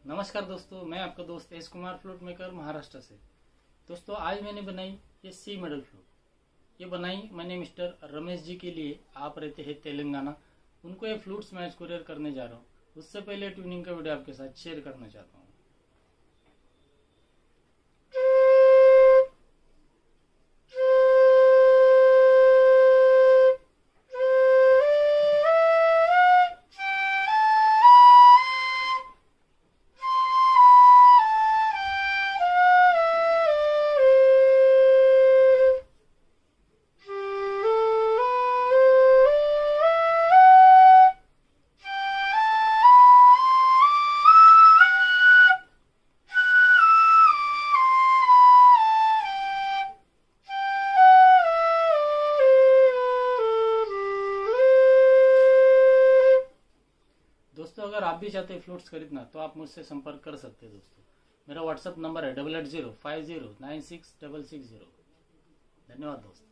नमस्कार दोस्तों, मैं आपका दोस्त S Kumar flute maker Maharashtra से। दोस्तों आज मैंने बनाई ये सी मॉडल फ्लूट। ये बनाई मैंने मिस्टर रमेश जी के लिए। आप रहते हैं तेलंगाना। उनको ये फ्लूट्स मैं कुरियर करने जा रहा हूँ। उससे पहले ट्यूनिंग का वीडियो आपके साथ शेयर करना चाहता हूँ। दोस्तों अगर आप भी चाहते हैं फ्लूट्स खरीदना तो आप मुझसे संपर्क कर सकते हैं। दोस्तों मेरा व्हाट्सअप नंबर है 8805096660। धन्यवाद दोस्तों।